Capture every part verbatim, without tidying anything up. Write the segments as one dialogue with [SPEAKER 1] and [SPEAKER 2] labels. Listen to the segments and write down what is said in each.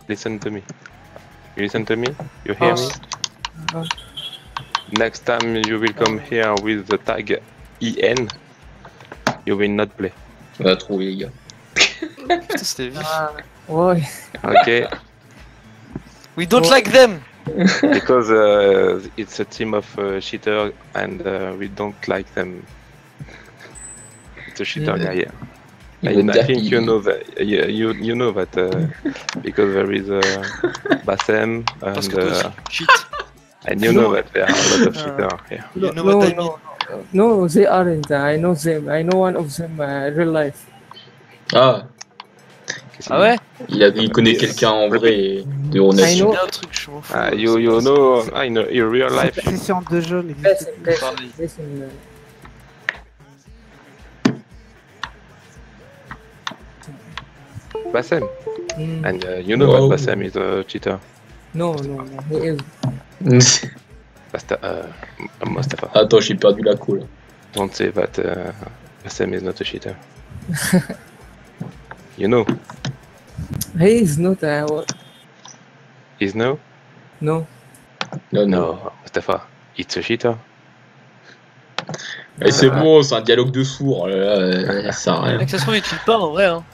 [SPEAKER 1] listen to me. You listen to me? You hear me? Next time you will come here with the tag E N, you will not play.
[SPEAKER 2] On va trouver les gars.
[SPEAKER 3] Putain, c'était vif.
[SPEAKER 4] Ouais.
[SPEAKER 1] Okay?
[SPEAKER 3] We don't like them!
[SPEAKER 1] Because uh, it's a team of uh, cheater and uh, we don't like them. It's a cheater guy, yeah. And I think you know that. Yeah, you you know that uh, because there is uh, Bassem
[SPEAKER 3] Parce
[SPEAKER 1] and
[SPEAKER 3] que toi aussi,
[SPEAKER 1] uh,
[SPEAKER 3] cheat.
[SPEAKER 1] and you know that there are a lot of cheaters here.
[SPEAKER 3] You know
[SPEAKER 4] No,
[SPEAKER 3] what I mean?
[SPEAKER 4] no, no, they aren't. I know them. I know one of them uh, real life.
[SPEAKER 2] Ah,
[SPEAKER 3] Ah ouais?
[SPEAKER 2] il, a, il connaît quelqu'un en vrai de
[SPEAKER 4] I
[SPEAKER 2] Ronation.
[SPEAKER 4] know.
[SPEAKER 3] Il y a un truc, je m'en fous.
[SPEAKER 1] Uh, you you know I know in real life.
[SPEAKER 5] C'est sur deux jaunes.
[SPEAKER 4] Listen, listen,
[SPEAKER 3] Parlez.
[SPEAKER 4] listen. uh,
[SPEAKER 1] Bassem,
[SPEAKER 4] mm,
[SPEAKER 1] and uh, you know
[SPEAKER 2] Wow.
[SPEAKER 1] that Bassem is a cheater.
[SPEAKER 4] No, no, no. He is.
[SPEAKER 1] Basta, uh, Mustafa,
[SPEAKER 2] Attends, j'ai perdu la cour là.
[SPEAKER 1] don't say that uh, Bassem is not a cheater. You know,
[SPEAKER 4] He is not. Uh, what-
[SPEAKER 1] he's no.
[SPEAKER 4] no.
[SPEAKER 2] Non, non.
[SPEAKER 1] No, Mustafa, it's a cheater.
[SPEAKER 2] Eh, c'est bon, c'est un dialogue de sourds. Oh là là, euh, ça sert à rien.
[SPEAKER 3] Mec, ça se trouve, il cheat pas en vrai, hein.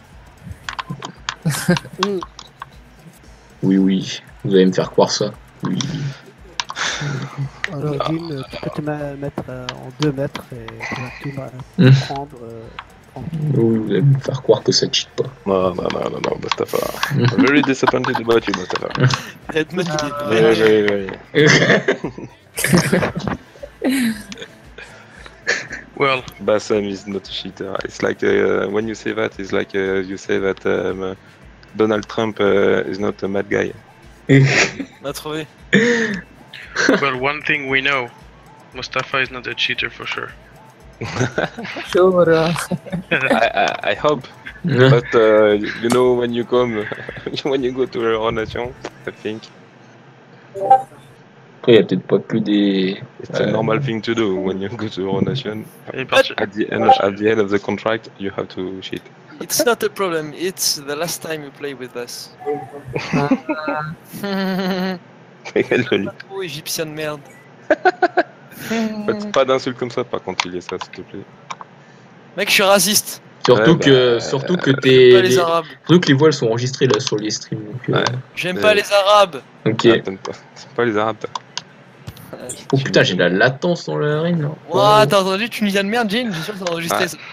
[SPEAKER 2] Oui, oui, vous allez me faire croire ça. Oui.
[SPEAKER 5] Alors, Jim, euh, tu peux te ma- mettre euh, en deux mètres et tu vas tout ma-
[SPEAKER 2] Mm.
[SPEAKER 5] prendre euh, tranquille.
[SPEAKER 2] Oui, vous allez me faire croire que ça cheat pas.
[SPEAKER 1] No, no, no, no, no, Mustafa. I'm very disappointed about you, Mustafa.
[SPEAKER 3] Redmond, il est
[SPEAKER 1] Very,
[SPEAKER 3] vénère.
[SPEAKER 1] very, very.
[SPEAKER 6] Well,
[SPEAKER 1] Bassem is not a cheater. It's like uh, when you say that, it's like uh, you say that um, uh, Donald Trump uh, is not a mad guy.
[SPEAKER 3] On a trouvé.
[SPEAKER 6] well, one thing we know, Mustafa is not a cheater for sure.
[SPEAKER 4] Sure. Uh,
[SPEAKER 1] I, I, I hope, but uh, you know when you come, when you go to a Ronation, I think
[SPEAKER 2] Après, il y a peut-être pas que des.
[SPEAKER 1] it's a
[SPEAKER 2] Euh,
[SPEAKER 1] normal thing to do when you go to a Ronation.
[SPEAKER 6] Il est parti.
[SPEAKER 1] At the end, at the end of the contract, you have to cheat.
[SPEAKER 3] It's not a problem, it's the last time you play with us.
[SPEAKER 1] Quel joli.
[SPEAKER 3] Oh, égyptien de merde.
[SPEAKER 1] Faites pas d'insultes comme ça, par contre, il est ça, s'il te plaît.
[SPEAKER 3] Mec, je suis raciste.
[SPEAKER 2] Surtout
[SPEAKER 1] Ouais,
[SPEAKER 2] que,
[SPEAKER 1] bah,
[SPEAKER 2] surtout que
[SPEAKER 3] J'aime
[SPEAKER 2] t'es.
[SPEAKER 3] pas les
[SPEAKER 2] les-
[SPEAKER 3] arabes.
[SPEAKER 2] Surtout que les voiles sont enregistrées là sur les streams. Donc, euh,
[SPEAKER 1] Ouais.
[SPEAKER 3] J'aime
[SPEAKER 1] Euh,
[SPEAKER 3] pas les arabes.
[SPEAKER 2] Ok.
[SPEAKER 1] Ah, t'aimes pas- C'est pas les arabes, toi.
[SPEAKER 2] Oh putain, j'ai de la latence dans la reine là.
[SPEAKER 3] Ouah, t'as entendu Tunisien de merde, Jane? J'ai sûr que t'as enregistré
[SPEAKER 1] Ah.
[SPEAKER 3] ça.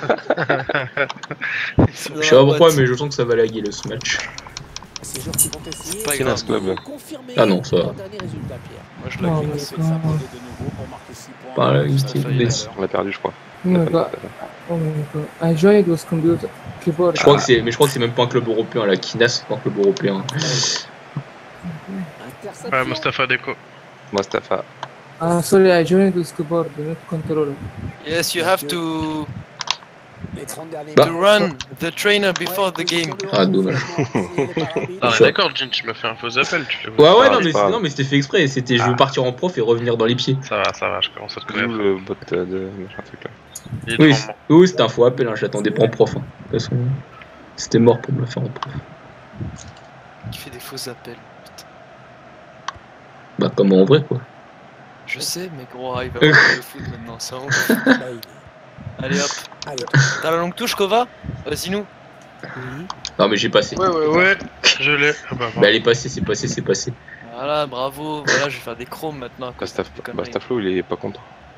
[SPEAKER 2] Je sais pas pourquoi, mais je sens que ça va laguer le ce match.
[SPEAKER 7] Ces joueurs qui vont essayer
[SPEAKER 3] pas
[SPEAKER 1] grave.
[SPEAKER 7] de
[SPEAKER 1] Finance Club.
[SPEAKER 7] confirmer
[SPEAKER 2] Ah non, ça va.
[SPEAKER 7] leur dernier résultat, Pierre.
[SPEAKER 3] Moi, je
[SPEAKER 4] Oh
[SPEAKER 3] l'ai
[SPEAKER 4] my
[SPEAKER 3] vu.
[SPEAKER 7] Il essaie de s'imposer
[SPEAKER 4] god.
[SPEAKER 7] de nouveau pour marquer six points.
[SPEAKER 2] Par là,
[SPEAKER 7] Ça a
[SPEAKER 2] Steve
[SPEAKER 7] failli
[SPEAKER 2] Bates.
[SPEAKER 7] tout à l'heure.
[SPEAKER 1] On l'a perdu, je crois.
[SPEAKER 4] oh my god. Oh my god. I joined with computer keyboard.
[SPEAKER 2] Je crois que c'est, mais je crois que c'est même pas un club européen. La Kinas, c'est pas un club européen.
[SPEAKER 7] Interception.
[SPEAKER 6] Ouais, Mustafa Deco.
[SPEAKER 1] Mustafa.
[SPEAKER 4] Ah, sorry, I joined with keyboard, not controller.
[SPEAKER 3] Yes, you have to,
[SPEAKER 7] Les trente derniers
[SPEAKER 2] Bah.
[SPEAKER 3] to
[SPEAKER 7] minutes.
[SPEAKER 3] run the trainer before the game.
[SPEAKER 2] Ah, dommage.
[SPEAKER 6] Ah,
[SPEAKER 2] Ça.
[SPEAKER 6] d'accord, Jin, tu m'as fait un faux appel. Tu fais
[SPEAKER 2] Ouais, ouais,
[SPEAKER 1] Ah,
[SPEAKER 2] non,
[SPEAKER 1] c'est
[SPEAKER 2] mais,
[SPEAKER 1] pas
[SPEAKER 2] c'est-
[SPEAKER 1] grave.
[SPEAKER 2] non, mais c'était fait exprès. C'était je veux partir en prof et revenir dans les pieds.
[SPEAKER 6] Ça va, ça va, je commence à te
[SPEAKER 1] D'où
[SPEAKER 6] connaître.
[SPEAKER 1] le bot euh, de machin truc là.
[SPEAKER 6] Il est
[SPEAKER 2] Oui,
[SPEAKER 6] devant
[SPEAKER 2] c'est-
[SPEAKER 6] moi.
[SPEAKER 2] oui, c'était un faux appel. Hein, je l'attendais pas en prof. Hein. De toute façon, c'était mort pour me le faire en prof.
[SPEAKER 3] Qui fait des faux appels. Putain.
[SPEAKER 2] Bah, comme en vrai, quoi.
[SPEAKER 3] Je sais, mais gros, il va voir le foot maintenant, ça va.
[SPEAKER 7] Bain.
[SPEAKER 3] Allez hop.
[SPEAKER 7] Allez,
[SPEAKER 3] T'as la longue touche, Kova? Vas-y, nous.
[SPEAKER 5] Oui.
[SPEAKER 2] Non, mais j'ai passé.
[SPEAKER 6] Ouais, ouais, ouais, je l'ai. Ah bah,
[SPEAKER 2] Bah, elle est passée, c'est passé, c'est passé.
[SPEAKER 3] Voilà, bravo. Voilà, je vais faire des chromes maintenant. à cause
[SPEAKER 1] Bastaf-
[SPEAKER 3] de tes conneries.
[SPEAKER 1] Bastaflo, il est pas content.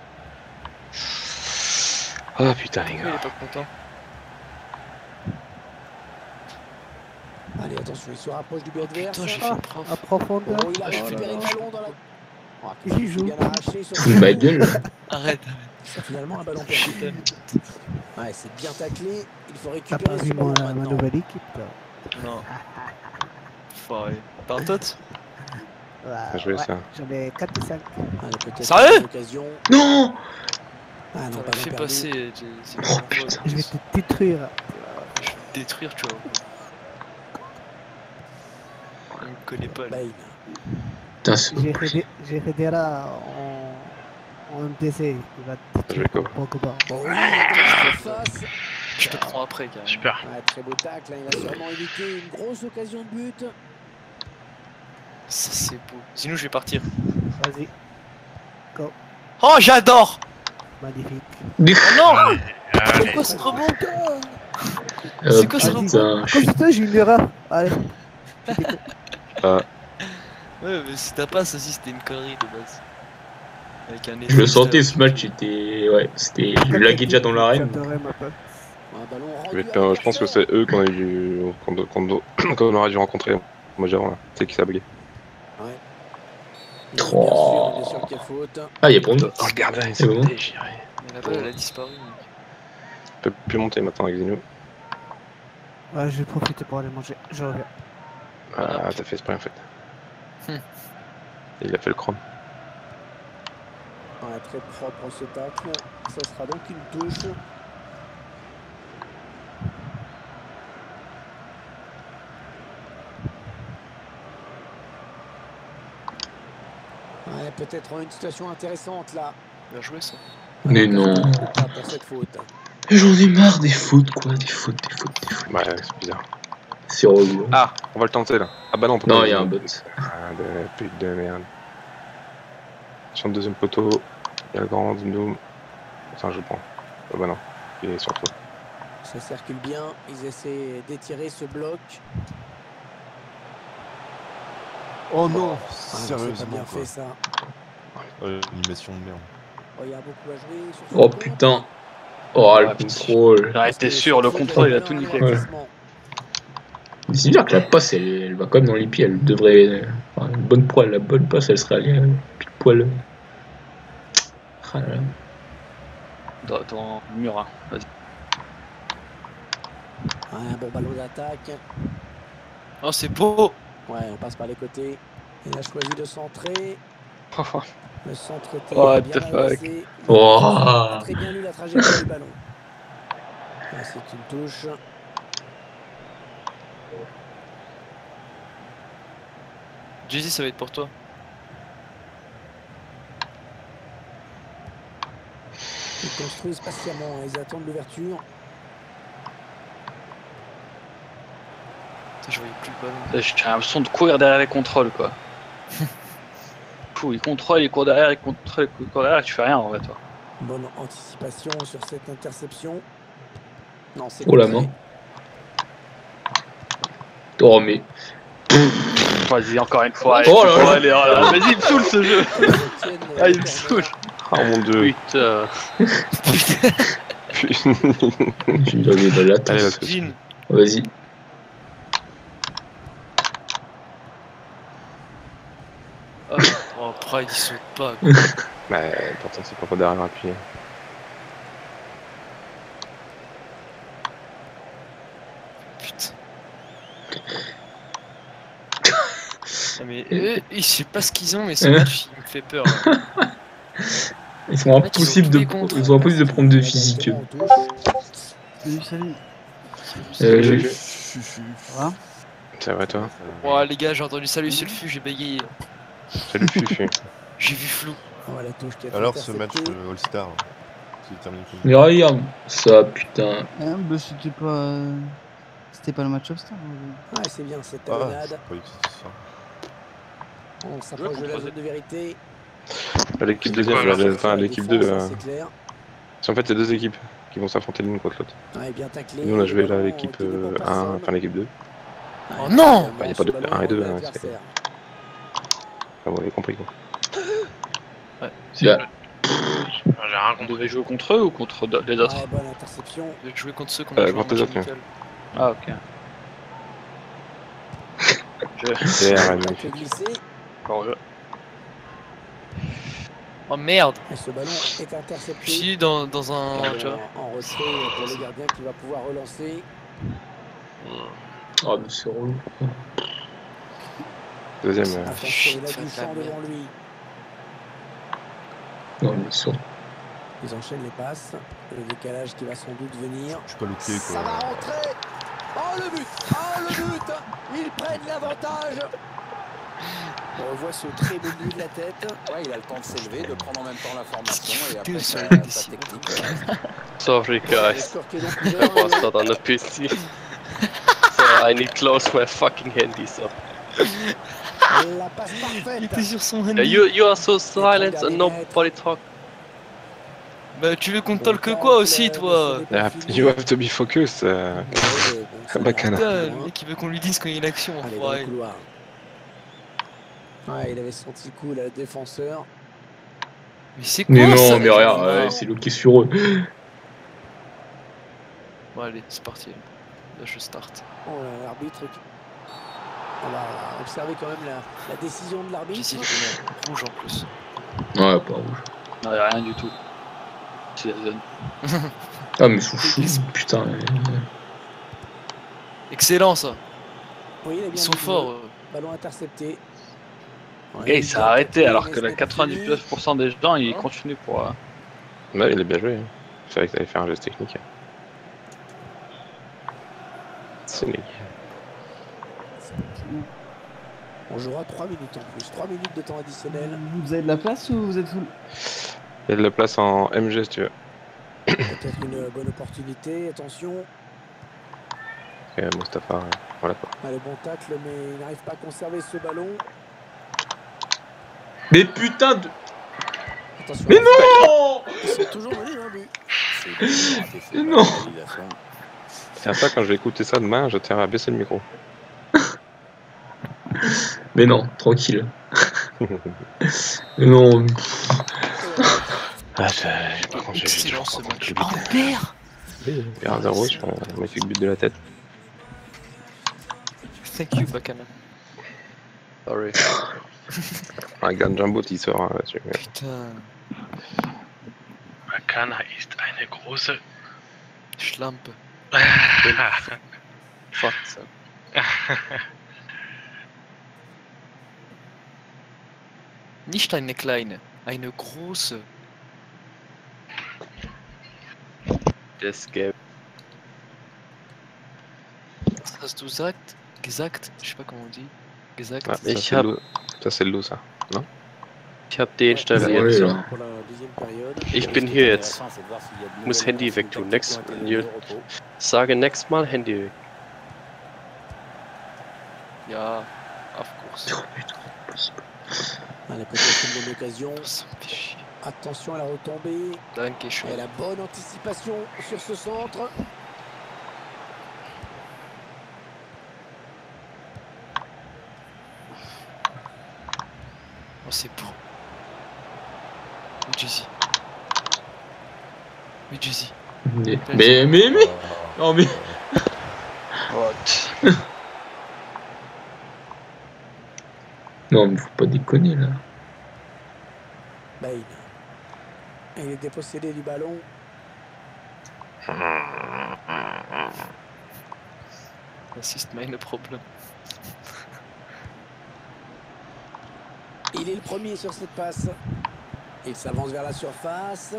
[SPEAKER 1] Ah putain, les
[SPEAKER 3] Pourquoi il
[SPEAKER 1] gars.
[SPEAKER 3] est pas content?
[SPEAKER 7] allez, attention, il se rapproche du but adverse.
[SPEAKER 3] Putain, j'ai fait
[SPEAKER 5] Ah,
[SPEAKER 3] une prof.
[SPEAKER 5] à profondeur.
[SPEAKER 7] Oh, il a
[SPEAKER 5] Oh là
[SPEAKER 7] récupéré
[SPEAKER 5] là.
[SPEAKER 7] le ballon dans la. Oh,
[SPEAKER 5] J'y joue.
[SPEAKER 7] bien arraché sur
[SPEAKER 2] Fous de ma gueule.
[SPEAKER 3] Arrête.
[SPEAKER 7] C'est finalement un ballon perdu.
[SPEAKER 3] Putain.
[SPEAKER 7] Ouais, c'est bien taclé. Il faut
[SPEAKER 5] T'as
[SPEAKER 7] récupérer
[SPEAKER 5] pas
[SPEAKER 7] ce
[SPEAKER 5] vu
[SPEAKER 7] ballon
[SPEAKER 5] ma, ma
[SPEAKER 7] maintenant.
[SPEAKER 5] nouvelle équipe là.
[SPEAKER 3] Non. Foiré. T'as un tot?
[SPEAKER 5] Ouais,
[SPEAKER 1] Bien joué,
[SPEAKER 5] ouais,
[SPEAKER 1] ça.
[SPEAKER 5] J'en ai quatre ou cinq.
[SPEAKER 7] Allez, peut-être
[SPEAKER 3] Sérieux
[SPEAKER 7] une occasion.
[SPEAKER 2] Non.
[SPEAKER 7] Ah non,
[SPEAKER 3] T'aurais
[SPEAKER 7] ballon
[SPEAKER 3] fait
[SPEAKER 7] perdu.
[SPEAKER 3] passer. j'ai- C'est
[SPEAKER 2] Oh,
[SPEAKER 3] pas mon
[SPEAKER 2] putain.
[SPEAKER 3] faute.
[SPEAKER 5] Je vais te détruire.
[SPEAKER 3] Je vais te détruire, tu vois. Il me connaît pas, là.
[SPEAKER 7] Bain.
[SPEAKER 2] Putain, ce-
[SPEAKER 5] J'ai Rede- j'ai Redera en, en M D C. Il va te
[SPEAKER 1] Je vais
[SPEAKER 5] détruire
[SPEAKER 1] go.
[SPEAKER 5] Pogba.
[SPEAKER 7] Bon, oui, il face.
[SPEAKER 3] Je te prends après, carrément.
[SPEAKER 6] Super.
[SPEAKER 7] Ouais, très beau tacle, hein, il va sûrement éviter une grosse occasion de but.
[SPEAKER 3] Ça c'est beau. Sinon je vais partir.
[SPEAKER 5] Vas-y,
[SPEAKER 3] Oh j'adore.
[SPEAKER 5] magnifique.
[SPEAKER 3] Oh non.
[SPEAKER 6] Allez,
[SPEAKER 3] C'est
[SPEAKER 6] allez.
[SPEAKER 3] quoi ce rebond?
[SPEAKER 2] Euh,
[SPEAKER 3] C'est quoi ce
[SPEAKER 5] Vas-y.
[SPEAKER 2] putain, je
[SPEAKER 5] Comme
[SPEAKER 2] suis...
[SPEAKER 5] c'était, j'ai une erreur. Allez,
[SPEAKER 1] Ah,
[SPEAKER 3] Ouais mais si t'as pas ça aussi c'était une connerie de base. Avec un
[SPEAKER 2] je le sentais ce match, c'était... Ouais, c'était... Je laguais déjà dans l'arène.
[SPEAKER 5] j'adorais ma pote.
[SPEAKER 7] Un ballon
[SPEAKER 1] mais,
[SPEAKER 7] rendu à
[SPEAKER 1] euh, je pense que
[SPEAKER 7] l'adversaire.
[SPEAKER 1] c'est eux qu'on a dû, qu'on, qu'on, qu'on aurait dû rencontrer. Moi j'ai rien, c'est qui ça a bugué.
[SPEAKER 7] Ouais. Bien sûr,
[SPEAKER 2] Oh.
[SPEAKER 7] bien sûr qu'il y a faute.
[SPEAKER 2] Ah, il y a pour nous.
[SPEAKER 1] Regarde là, il
[SPEAKER 2] C'est
[SPEAKER 1] s'est
[SPEAKER 2] bon.
[SPEAKER 1] déchiré.
[SPEAKER 3] Mais la balle elle a disparu.
[SPEAKER 1] Il peut plus monter maintenant avec Zeno.
[SPEAKER 5] Ouais, je vais profiter pour aller manger. Je reviens.
[SPEAKER 1] Ah, t'as fait exprès en fait.
[SPEAKER 3] Hum.
[SPEAKER 1] Il a fait le chrome.
[SPEAKER 7] Ouais, très propre ce tacle. Ça sera donc une touche. Ouais, peut-être une situation intéressante là.
[SPEAKER 3] Bien joué ça.
[SPEAKER 2] Mais non.
[SPEAKER 7] Pas pour cette faute.
[SPEAKER 2] J'en ai marre des fautes, quoi. Des fautes, des fautes, des fautes.
[SPEAKER 1] Ouais, c'est bizarre.
[SPEAKER 2] C'est relou.
[SPEAKER 1] Ah, on va le tenter là. Ah bah non, on peut
[SPEAKER 2] Non,
[SPEAKER 1] pas.
[SPEAKER 2] il y a un bot.
[SPEAKER 1] Ah, de pute de merde. Sur le deuxième poteau, il y a le grand Zeno. Attends, je le prends. Ah bah non, il est sur toi.
[SPEAKER 7] Ça circule bien. Ils essaient d'étirer ce bloc.
[SPEAKER 8] Oh non,
[SPEAKER 7] Ah, c'est pas
[SPEAKER 8] sérieusement
[SPEAKER 7] bien
[SPEAKER 8] quoi.
[SPEAKER 7] fait ça.
[SPEAKER 8] Oh, l'animation de merde.
[SPEAKER 7] Oh, il y a beaucoup à jouer sur ce
[SPEAKER 2] Oh
[SPEAKER 7] compte.
[SPEAKER 2] putain. Oh, le
[SPEAKER 9] Ah,
[SPEAKER 2] contrôle.
[SPEAKER 9] J'aurais été sûr, le contrôle il a tout niqué.
[SPEAKER 2] Ouais. Mais c'est dire que la passe, elle, elle va quand même dans les pieds. Elle devrait. Enfin, une bonne poêle, la bonne passe, elle serait allée pile poil. Ah là là.
[SPEAKER 9] Dans, dans le mur, hein. Vas-y.
[SPEAKER 7] Ouais, un bon ballon d'attaque.
[SPEAKER 3] Oh c'est beau.
[SPEAKER 7] Ouais, on passe par les côtés. Il a choisi de centrer. Le centre était
[SPEAKER 9] What
[SPEAKER 7] bien
[SPEAKER 9] the fuck.
[SPEAKER 7] adressé.
[SPEAKER 2] Oh.
[SPEAKER 7] Il a très bien lu la trajectoire du ballon. Ouais, c'est une touche.
[SPEAKER 3] Jay-Z ça va être pour toi.
[SPEAKER 7] Ils construisent patiemment. Ils attendent l'ouverture.
[SPEAKER 3] Putain, je voyais plus le ballon.
[SPEAKER 9] J'ai l'impression de courir derrière les contrôles quoi. Pouh, il contrôle, il court derrière, il contrôle, il court derrière et tu fais rien en vrai toi.
[SPEAKER 7] Bonne anticipation sur cette interception. Non, c'est
[SPEAKER 2] Oh la
[SPEAKER 7] contré.
[SPEAKER 2] main. Oh mais.
[SPEAKER 9] Vas-y, encore une fois.
[SPEAKER 2] Oh
[SPEAKER 9] allez,
[SPEAKER 2] là là.
[SPEAKER 9] allez, oh là là, vas-y, il me saoule ce jeu.
[SPEAKER 7] Ils obtiennent, euh,
[SPEAKER 9] Ah, il me
[SPEAKER 7] le
[SPEAKER 9] saoule.
[SPEAKER 1] Oh mon dieu.
[SPEAKER 9] Putain.
[SPEAKER 2] J'ai donné de la
[SPEAKER 1] Allez,
[SPEAKER 2] tête.
[SPEAKER 1] let's go.
[SPEAKER 3] Jean.
[SPEAKER 2] Vas-y.
[SPEAKER 3] Oh, oh Pride il saute pas. quoi.
[SPEAKER 1] Bah, pourtant c'est pas derrière appuyé.
[SPEAKER 3] Putain. Ah, mais eux, je sais pas ce qu'ils ont mais ce match il me fait peur. Là.
[SPEAKER 2] Ils sont impossibles de, ils sont impossibles de prendre de physique.
[SPEAKER 7] directement en touche.
[SPEAKER 5] Salut, salut.
[SPEAKER 2] Euh,
[SPEAKER 1] Salut.
[SPEAKER 2] je-
[SPEAKER 5] Ça va?
[SPEAKER 1] C'est vrai toi.
[SPEAKER 3] Ouais les gars j'ai entendu salut sur le fût, j'ai bégayé.
[SPEAKER 1] Salut Fufu.
[SPEAKER 3] J'ai vu flou.
[SPEAKER 7] Oh, la touche qui a été
[SPEAKER 8] Alors ce match
[SPEAKER 7] interceptée.
[SPEAKER 8] euh, All-Star, c'est terminé comment?
[SPEAKER 2] Mais regarde, ça putain.
[SPEAKER 10] Ah, bah c'était pas. euh, C'était pas le match of star.
[SPEAKER 7] Ouais, c'est bien cette
[SPEAKER 8] Ah, je
[SPEAKER 7] talonnade.
[SPEAKER 8] croyais que c'était ça.
[SPEAKER 7] On s'approche de la zone de vérité.
[SPEAKER 1] Bah, l'équipe
[SPEAKER 6] C'est
[SPEAKER 1] deuxième,
[SPEAKER 6] quoi,
[SPEAKER 1] la-
[SPEAKER 6] alors
[SPEAKER 1] la- enfin l'équipe
[SPEAKER 7] Défense,
[SPEAKER 1] deux.
[SPEAKER 7] hein,
[SPEAKER 1] euh,
[SPEAKER 7] c'est clair.
[SPEAKER 1] C'est en fait c'est deux équipes qui vont s'affronter l'une contre l'autre.
[SPEAKER 7] Ouais, bien taclé.
[SPEAKER 1] Nous on a joué
[SPEAKER 7] Le
[SPEAKER 1] là
[SPEAKER 7] ballon
[SPEAKER 1] l'équipe
[SPEAKER 7] qui dépend
[SPEAKER 1] euh,
[SPEAKER 7] personne.
[SPEAKER 1] un, enfin l'équipe deux.
[SPEAKER 3] Oh non.
[SPEAKER 1] Bah, y a pas de
[SPEAKER 7] Ce ballon
[SPEAKER 1] un et deux,
[SPEAKER 7] rendu à
[SPEAKER 1] hein,
[SPEAKER 7] l'adversaire.
[SPEAKER 1] Enfin, vous avez compris quoi.
[SPEAKER 9] C'est-
[SPEAKER 2] Là.
[SPEAKER 6] J'ai rien
[SPEAKER 9] On
[SPEAKER 6] compris.
[SPEAKER 9] devait jouer contre eux ou contre do- les autres?
[SPEAKER 7] Ouais, bonne interception.
[SPEAKER 3] Je vais jouer contre ceux qu'on
[SPEAKER 1] Euh,
[SPEAKER 3] a joué en
[SPEAKER 1] contre les
[SPEAKER 3] match
[SPEAKER 1] autres,
[SPEAKER 3] amical.
[SPEAKER 9] Ah, ok. Je...
[SPEAKER 1] C'est
[SPEAKER 7] Ça
[SPEAKER 1] R,
[SPEAKER 7] peut
[SPEAKER 1] magnifique.
[SPEAKER 7] glisser.
[SPEAKER 9] Bon, je-
[SPEAKER 3] Oh merde.
[SPEAKER 7] Et ce ballon est
[SPEAKER 3] Je
[SPEAKER 7] intercepté.
[SPEAKER 3] suis dans, dans un.
[SPEAKER 7] Ballon
[SPEAKER 3] Tu vois.
[SPEAKER 7] en retrait pour le gardien qui va pouvoir relancer.
[SPEAKER 2] Oh mais c'est relou.
[SPEAKER 1] Deuxième. euh,
[SPEAKER 7] Attention,
[SPEAKER 3] Chut,
[SPEAKER 7] il a
[SPEAKER 3] ça
[SPEAKER 7] du
[SPEAKER 3] fait
[SPEAKER 7] champ
[SPEAKER 3] de la
[SPEAKER 7] devant lui.
[SPEAKER 2] Non mais sur.
[SPEAKER 7] Ils enchaînent les passes. Le décalage qui va sans doute venir.
[SPEAKER 8] Je suis pas looké
[SPEAKER 7] Ça va
[SPEAKER 8] quoi.
[SPEAKER 7] rentrer. Oh le but. Oh le but. Ils prennent l'avantage. On revoit ce très beau but de la tête.
[SPEAKER 11] Ouais, il a le temps de s'élever, de prendre en même temps la formation et après
[SPEAKER 3] Deux
[SPEAKER 11] sa,
[SPEAKER 3] sur
[SPEAKER 11] sa
[SPEAKER 3] les décisions.
[SPEAKER 11] technique.
[SPEAKER 9] Sorry
[SPEAKER 7] Le
[SPEAKER 9] guys.
[SPEAKER 7] score qui est donc
[SPEAKER 9] I
[SPEAKER 7] ouvert.
[SPEAKER 9] was not on the P C. So I need close my fucking handy so.
[SPEAKER 7] La passe parfaite.
[SPEAKER 3] Il était sur son
[SPEAKER 9] Yeah,
[SPEAKER 3] handy.
[SPEAKER 9] you, you are so silent and nobody talk.
[SPEAKER 3] Bah tu veux qu'on talk quoi aussi toi?
[SPEAKER 1] You have to, you have to be focused. Uh, Bacana.
[SPEAKER 3] Putain, le mec il veut qu'on lui dise quand il y a une action.
[SPEAKER 7] Allez, dans le couloir. Ouais, il avait senti le coup, là, le défenseur.
[SPEAKER 3] Mais c'est quoi
[SPEAKER 2] Mais non,
[SPEAKER 3] ça,
[SPEAKER 2] mais
[SPEAKER 3] les
[SPEAKER 2] regarde,
[SPEAKER 3] gens,
[SPEAKER 2] ouais,
[SPEAKER 3] non
[SPEAKER 2] c'est l'eau qui est sur eux.
[SPEAKER 3] Bon allez, c'est parti. Là je start.
[SPEAKER 7] Oh là, l'arbitre. qui- On va observer quand même la, la décision de l'arbitre.
[SPEAKER 3] J'hésite, mais rouge en plus.
[SPEAKER 2] Ouais, pas rouge.
[SPEAKER 9] Non, y'a rien du tout. C'est la zone.
[SPEAKER 2] Ah, mais sous chou, putain. mais-
[SPEAKER 3] Excellent ça.
[SPEAKER 7] Oui, il a bien
[SPEAKER 3] Ils sont
[SPEAKER 7] joué.
[SPEAKER 3] forts. euh.
[SPEAKER 7] Ballon intercepté.
[SPEAKER 9] Le gars il s'est arrêté alors que la quatre-vingt-dix-neuf pour cent des gens ils continuent pour. euh,
[SPEAKER 1] Ouais, il a bien joué. Hein. Je savais que t'allais faire un geste technique. C'est nul.
[SPEAKER 7] On jouera trois minutes en plus. trois minutes de temps additionnel.
[SPEAKER 10] Vous avez de la place ou vous êtes full?
[SPEAKER 1] Il y a de la place en M G si tu veux.
[SPEAKER 7] Peut-être une bonne opportunité. Attention.
[SPEAKER 1] Et Mustapha, euh, voilà quoi.
[SPEAKER 7] Ah, le bon tacle, mais il n'arrive pas à conserver ce ballon.
[SPEAKER 2] Mais putain de.
[SPEAKER 7] Attention.
[SPEAKER 2] Mais non!
[SPEAKER 7] Ils sont toujours menés d'un but.
[SPEAKER 2] Mais non!
[SPEAKER 1] C'est à ça, quand je vais écouter ça demain, je tiens à baisser le micro.
[SPEAKER 2] Mais non, tranquille. Mais non.
[SPEAKER 1] Ah, je, par contre, j'ai
[SPEAKER 3] Excellent ce match.
[SPEAKER 1] Oh,
[SPEAKER 3] Oh merde.
[SPEAKER 1] Oui, il y a un zéro sur un magnifique but de la tête.
[SPEAKER 3] Thank you Bacana.
[SPEAKER 9] Sorry.
[SPEAKER 1] Un gars Jumbo qui sort hein, là-dessus.
[SPEAKER 3] Putain.
[SPEAKER 6] Bacana ist eine große.
[SPEAKER 3] Schlampe. Fuck ça. Nicht eine kleine, eine große.
[SPEAKER 9] Das Game.
[SPEAKER 3] Was hast du gesagt? Gesagt? Je sais pas comment on dit. Gesagt?
[SPEAKER 1] Ah,
[SPEAKER 9] Ich
[SPEAKER 1] ça,
[SPEAKER 9] hab-
[SPEAKER 1] c'est le- ça c'est le loup ça, non?
[SPEAKER 9] Ich hab deinstalliert.
[SPEAKER 2] Ouais,
[SPEAKER 9] so.
[SPEAKER 2] ja.
[SPEAKER 7] Pour la deuxième période.
[SPEAKER 9] Ich bin hier jetzt. Muss Handy weg tun. Next, you sage next Mal Handy weg.
[SPEAKER 3] Ja, of course.
[SPEAKER 7] Allez, peut-être une bonne occasion.
[SPEAKER 3] Ça me fait chier.
[SPEAKER 7] Attention à la retombée.
[SPEAKER 3] Danke schön.
[SPEAKER 7] Et la bonne anticipation sur ce centre.
[SPEAKER 3] Oh, c'est beau. Oui, Jay-Z. Oui, Jay-Z.
[SPEAKER 2] Mais, mais, mais, mais. Non, mais.
[SPEAKER 9] What?
[SPEAKER 2] Non, mais faut pas déconner là.
[SPEAKER 7] Bain. Et il est dépossédé du ballon.
[SPEAKER 3] Das ist meine Problem.
[SPEAKER 7] Il est le premier sur cette passe. Il s'avance vers la surface.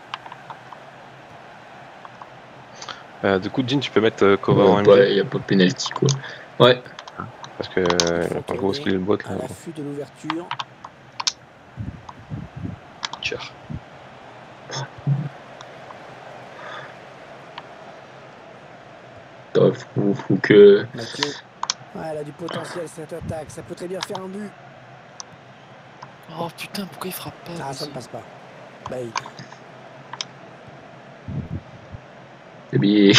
[SPEAKER 1] Euh, du coup, Jean, tu peux mettre euh, cover
[SPEAKER 2] Ouais,
[SPEAKER 1] en M
[SPEAKER 2] pas-
[SPEAKER 1] G
[SPEAKER 2] y a pas de penalty quoi. Ouais.
[SPEAKER 1] parce que euh, en gros, skill le bot
[SPEAKER 7] À
[SPEAKER 1] là.
[SPEAKER 7] l'affût de l'ouverture.
[SPEAKER 9] Tiens.
[SPEAKER 2] Attends, faut, faut que.
[SPEAKER 7] Mathieu. Ouais, elle a du potentiel cette attaque. Ça peut très bien faire un but.
[SPEAKER 3] Oh putain, pourquoi il frappe pas?
[SPEAKER 7] Ah, ça ne passe pas. Bain.
[SPEAKER 2] Eh bien.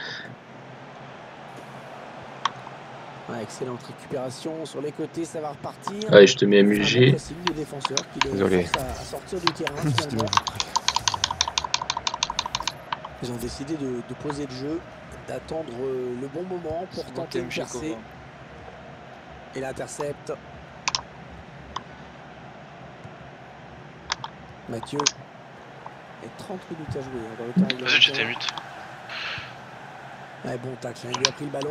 [SPEAKER 7] Ouais, excellente récupération sur les côtés, ça va repartir.
[SPEAKER 2] Allez, je te mets
[SPEAKER 7] Un bon
[SPEAKER 2] M G.
[SPEAKER 7] pressing du défenseur qui le
[SPEAKER 1] Désolé.
[SPEAKER 7] force à, à sortir du terrain finalement. Ils ont décidé de, de poser le jeu, d'attendre euh, le bon moment pour tenter de percer. Et l'intercepte. Mathieu. Et trente minutes à jouer hein, dans le temps
[SPEAKER 6] Vas-y,
[SPEAKER 7] réglementaire.
[SPEAKER 6] j'étais mute.
[SPEAKER 7] Ouais, bon tacle, hein, il lui a pris le ballon.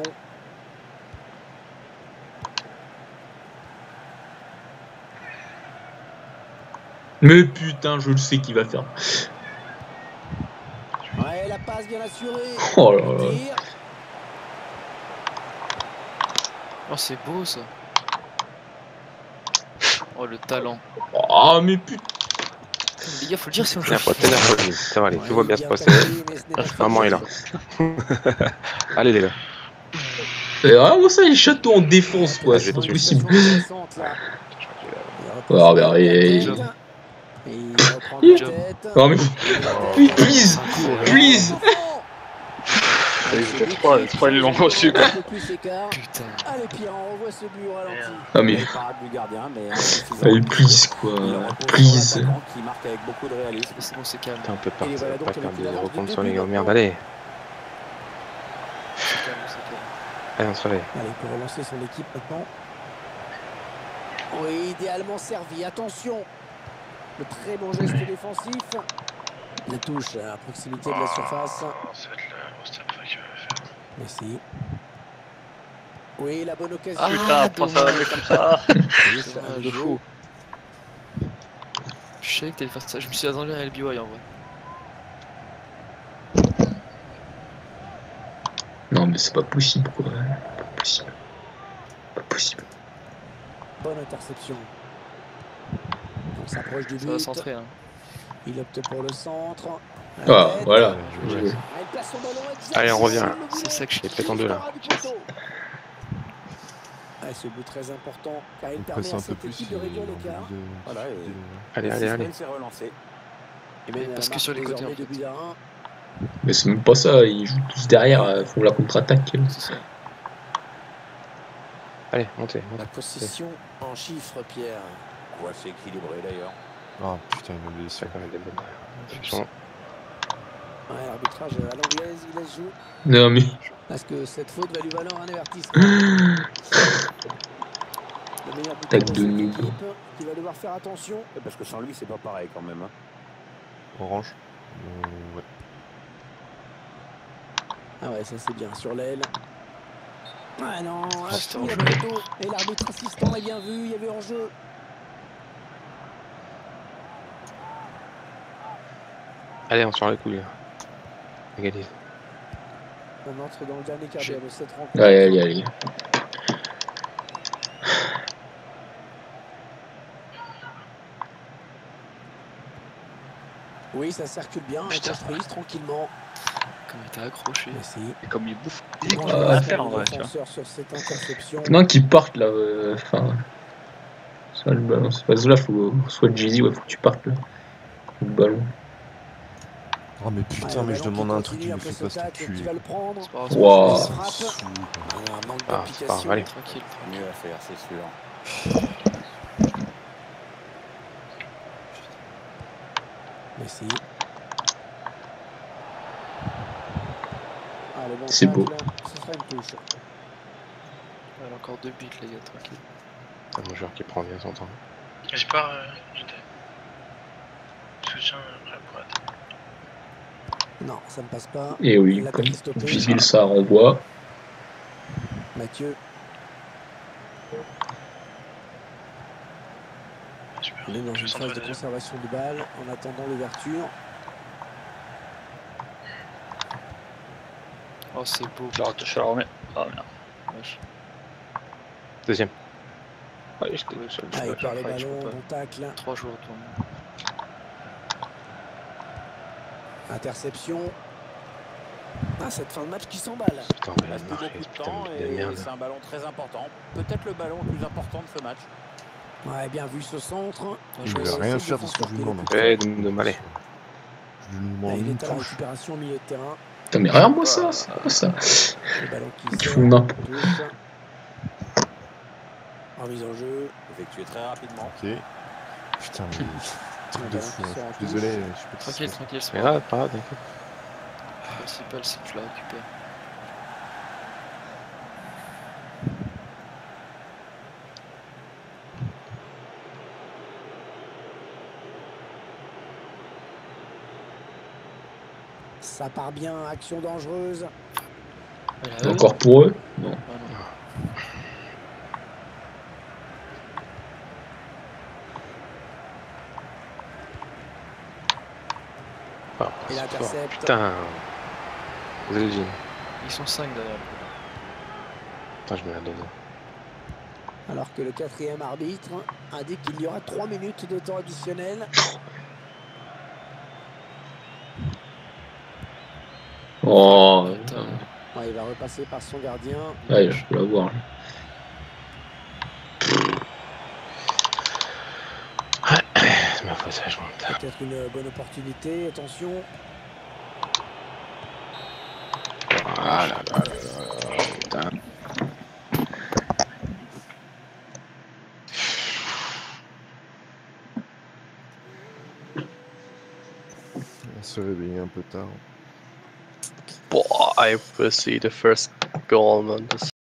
[SPEAKER 2] Mais putain, je le sais qu'il va faire.
[SPEAKER 7] Ouais, la passe bien assurée.
[SPEAKER 2] Oh là là.
[SPEAKER 7] Tir.
[SPEAKER 3] Oh, c'est beau ça. Oh, le talent.
[SPEAKER 2] Ah, mais putain.
[SPEAKER 3] Les gars, faut le dire si on joue.
[SPEAKER 1] Tiens, pas t'énerve pas, Jean. Ça va aller, tout va bien se passer.
[SPEAKER 7] taqué, mais ce n'est pas
[SPEAKER 1] Maman est là.
[SPEAKER 7] facile.
[SPEAKER 1] Allez les gars.
[SPEAKER 2] C'est vraiment ça, les châteaux en défense, quoi, c'est pas possible. Oh, mais allez. Non, mais. Please, please.
[SPEAKER 9] C'est trois, trois ils l'ont reçu quoi.
[SPEAKER 3] Putain.
[SPEAKER 7] Allez Pierre, on revoit ce but au ralenti.
[SPEAKER 2] Non mais. Allez, please quoi. Please.
[SPEAKER 7] Qui marque avec beaucoup de réalisme.
[SPEAKER 3] C'est bon, c'est calme.
[SPEAKER 1] Putain, on peut pas pas perdre des zéro contre sur les gars. Merde, allez.
[SPEAKER 3] C'est calme, c'est calme.
[SPEAKER 1] Allez, on se relève.
[SPEAKER 7] Allez, pour relancer son équipe maintenant. Oui, idéalement servi. Attention. Le très bon geste défensif. La touche à proximité de la surface.
[SPEAKER 6] Ça va être le Mustafa qui va le faire.
[SPEAKER 7] Merci. Oui, la bonne occasion.
[SPEAKER 9] Ah, putain, pourquoi ça va aller comme ça?
[SPEAKER 3] Ah, de fou. Je sais que t'allais faire ça. Je me suis attendu à L B Y en vrai.
[SPEAKER 2] Non mais c'est pas possible quoi. Pas possible. Pas possible.
[SPEAKER 7] Bonne interception. On s'approche du but.
[SPEAKER 3] Ça va centrer. Hein.
[SPEAKER 7] Il opte pour le centre.
[SPEAKER 2] Ah voilà.
[SPEAKER 1] Allez, on revient.
[SPEAKER 3] C'est ça que je
[SPEAKER 1] fais. Peut-être en deux là.
[SPEAKER 7] Ah, ce but très important car il
[SPEAKER 8] On
[SPEAKER 7] permet
[SPEAKER 8] presse
[SPEAKER 7] à
[SPEAKER 8] un peu
[SPEAKER 7] cette
[SPEAKER 8] plus.
[SPEAKER 7] équipe de réduire l'écart. Voilà, et
[SPEAKER 1] Allez, allez, allez.
[SPEAKER 7] Et même
[SPEAKER 3] Parce que sur les côtés, en fait.
[SPEAKER 2] Mais c'est même pas ça, ils jouent tous derrière, ils font la contre-attaque.
[SPEAKER 3] C'est ça.
[SPEAKER 1] Allez, montez.
[SPEAKER 7] La possession en chiffres, Pierre.
[SPEAKER 11] Ouais, c'est équilibré d'ailleurs.
[SPEAKER 8] Ah putain, il m'a blessé.
[SPEAKER 1] Ça quand même des bonnes réflexions.
[SPEAKER 7] Ouais, l'arbitrage à l'anglaise, il laisse jouer.
[SPEAKER 2] Non mais.
[SPEAKER 7] Parce que cette faute va lui valoir un avertissement. Le meilleur buteur
[SPEAKER 2] Tête
[SPEAKER 7] de
[SPEAKER 2] de
[SPEAKER 7] cette
[SPEAKER 2] noob.
[SPEAKER 7] équipe qui va devoir faire attention.
[SPEAKER 11] Parce que sans lui, c'est pas pareil quand même. Hein.
[SPEAKER 8] Orange. Euh, ouais.
[SPEAKER 7] Ah ouais, ça c'est bien sur l'aile. Ah non, un
[SPEAKER 3] Ah, c'était
[SPEAKER 7] coup,
[SPEAKER 3] en
[SPEAKER 7] il
[SPEAKER 3] jeu.
[SPEAKER 7] avait le dos. Et l'arbitre assistant l'a bien vu, il y avait en jeu.
[SPEAKER 1] Allez, on sort les couilles. Égalise.
[SPEAKER 7] On entre dans le dernier quart d'heure de cette rencontre.
[SPEAKER 2] Allez, allez, allez.
[SPEAKER 7] Oui, ça circule bien, et construise tranquillement.
[SPEAKER 3] Comme il était accroché.
[SPEAKER 7] Merci.
[SPEAKER 9] Et comme il bouffe,
[SPEAKER 7] Bon,
[SPEAKER 9] il
[SPEAKER 7] je
[SPEAKER 9] peut
[SPEAKER 7] vais
[SPEAKER 9] rien
[SPEAKER 7] faire
[SPEAKER 9] faire en
[SPEAKER 7] le
[SPEAKER 9] vrai, tu vois.
[SPEAKER 7] défenseur sur cette interception.
[SPEAKER 2] Non, qui partent là. euh, Enfin. Ça, le ballon, c'est pas là, faut. Soit Jay-Z, ouais, faut que tu partes là. Le ballon.
[SPEAKER 8] Oh mais
[SPEAKER 7] Ouais,
[SPEAKER 8] putain,
[SPEAKER 7] le
[SPEAKER 8] mais je
[SPEAKER 7] ballon
[SPEAKER 8] demande
[SPEAKER 7] qui
[SPEAKER 8] un truc, il
[SPEAKER 7] continue
[SPEAKER 8] me
[SPEAKER 7] après
[SPEAKER 8] fait
[SPEAKER 7] ce
[SPEAKER 8] pas se
[SPEAKER 7] tacle, qui
[SPEAKER 8] tuer.
[SPEAKER 7] va le prendre.
[SPEAKER 3] C'est pas grave, c'est
[SPEAKER 2] Wow.
[SPEAKER 3] pas
[SPEAKER 7] Frappe.
[SPEAKER 8] Ça me saoule, quoi.
[SPEAKER 7] Ah, un manque
[SPEAKER 1] Ah, c'est pas
[SPEAKER 7] d'application.
[SPEAKER 1] grave, allez.
[SPEAKER 3] tranquille.
[SPEAKER 11] Mieux à faire, c'est sûr.
[SPEAKER 7] Merci. Ah, le bon
[SPEAKER 2] C'est
[SPEAKER 7] tacle,
[SPEAKER 2] beau.
[SPEAKER 7] Ce sera une touche.
[SPEAKER 3] Ouais, encore deux buts, les gars, tranquille.
[SPEAKER 1] Un joueur qui prend bien son temps.
[SPEAKER 6] J'ai pas. Euh, j'étais. Soutien après pour être.
[SPEAKER 7] Non, ça ne passe pas.
[SPEAKER 2] Et oui,
[SPEAKER 7] La
[SPEAKER 2] comme
[SPEAKER 7] tête est stoppée.
[SPEAKER 2] Vigile, ça renvoie.
[SPEAKER 7] Mathieu.
[SPEAKER 6] Super.
[SPEAKER 7] On est dans
[SPEAKER 6] Je
[SPEAKER 7] une
[SPEAKER 6] centre
[SPEAKER 7] phase de
[SPEAKER 6] deuxième.
[SPEAKER 7] conservation de balle en attendant l'ouverture.
[SPEAKER 3] Oh, c'est beau.
[SPEAKER 9] Je la re- je la remets. Ah merde.
[SPEAKER 3] Wesh.
[SPEAKER 1] Deuxième. Ouais, j'étais seul.
[SPEAKER 7] Ah, il perd le
[SPEAKER 3] après, je
[SPEAKER 7] ballon,
[SPEAKER 3] peux pas.
[SPEAKER 7] bon tacle.
[SPEAKER 3] Trois joueurs tournent.
[SPEAKER 7] Interception. Ah, cette fin de match qui s'emballe.
[SPEAKER 1] Putain,
[SPEAKER 11] Il
[SPEAKER 1] mais
[SPEAKER 11] reste
[SPEAKER 1] la
[SPEAKER 11] plus
[SPEAKER 1] marque,
[SPEAKER 11] beaucoup de
[SPEAKER 1] putain,
[SPEAKER 11] temps
[SPEAKER 1] mais de
[SPEAKER 11] et
[SPEAKER 1] merde.
[SPEAKER 11] c'est un ballon très important. Peut-être le ballon le plus important de ce match.
[SPEAKER 7] Ouais, bien vu ce centre.
[SPEAKER 8] Il
[SPEAKER 7] Je
[SPEAKER 8] veut
[SPEAKER 7] vais
[SPEAKER 8] rien
[SPEAKER 7] essayer
[SPEAKER 8] faire
[SPEAKER 7] de
[SPEAKER 8] de ce que je lui
[SPEAKER 7] porter
[SPEAKER 8] demande.
[SPEAKER 7] le
[SPEAKER 1] Ouais,
[SPEAKER 7] coup.
[SPEAKER 1] de, de m'aller.
[SPEAKER 8] Je lui
[SPEAKER 7] Là,
[SPEAKER 8] demande
[SPEAKER 7] il
[SPEAKER 8] une
[SPEAKER 7] est à la
[SPEAKER 8] touche.
[SPEAKER 7] récupération au milieu de terrain.
[SPEAKER 2] Putain, mais regarde-moi ça, c'est quoi ça?
[SPEAKER 7] Le ballon qui
[SPEAKER 2] Ils
[SPEAKER 7] sort,
[SPEAKER 2] font n'importe
[SPEAKER 7] touche. Remise en jeu.
[SPEAKER 11] Effectué très rapidement.
[SPEAKER 8] Ok. Putain, mais. Truc de
[SPEAKER 7] ballon
[SPEAKER 8] fou.
[SPEAKER 7] qui
[SPEAKER 8] hein.
[SPEAKER 7] sort en
[SPEAKER 8] Je suis désolé,
[SPEAKER 7] touche.
[SPEAKER 8] je suis pas
[SPEAKER 3] Tranquille, tranquille, c'est
[SPEAKER 1] Mais
[SPEAKER 3] pas
[SPEAKER 1] là, pas grave, t'inquiète.
[SPEAKER 3] Le principal, c'est que tu la récupères.
[SPEAKER 7] Ça part bien, action dangereuse.
[SPEAKER 3] Voilà, eux.
[SPEAKER 2] Encore pour eux? Non.
[SPEAKER 3] Ah non.
[SPEAKER 1] Ah,
[SPEAKER 7] Il
[SPEAKER 1] c'est fort.
[SPEAKER 7] intercepte.
[SPEAKER 1] Putain. Désolé, Jim.
[SPEAKER 3] Ils sont cinq derrière.
[SPEAKER 1] Putain, je me la donne.
[SPEAKER 7] Alors que le quatrième arbitre indique qu'il y aura trois minutes de temps additionnel.
[SPEAKER 2] Oh.
[SPEAKER 3] Putain.
[SPEAKER 7] Ouais, il va repasser par son gardien.
[SPEAKER 2] Ouais, je peux l'avoir.
[SPEAKER 1] C'est ma faute, ça, je monte.
[SPEAKER 7] Peut-être une bonne opportunité, attention.
[SPEAKER 1] Ah là là là là, putain.
[SPEAKER 8] On se réveiller un peu tard.
[SPEAKER 12] Boah, I will see the first goal on this.